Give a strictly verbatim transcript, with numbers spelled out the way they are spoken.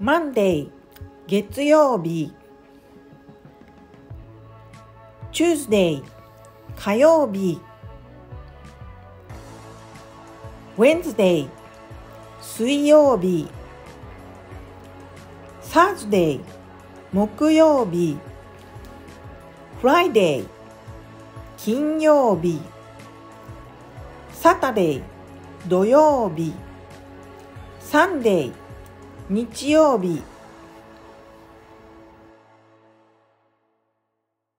Monday 月曜日、 Tuesday 火曜日、 Wednesday 水曜日、 Thursday 木曜日、 Friday 金曜日、 Saturday 土曜日、 Sunday 日曜日。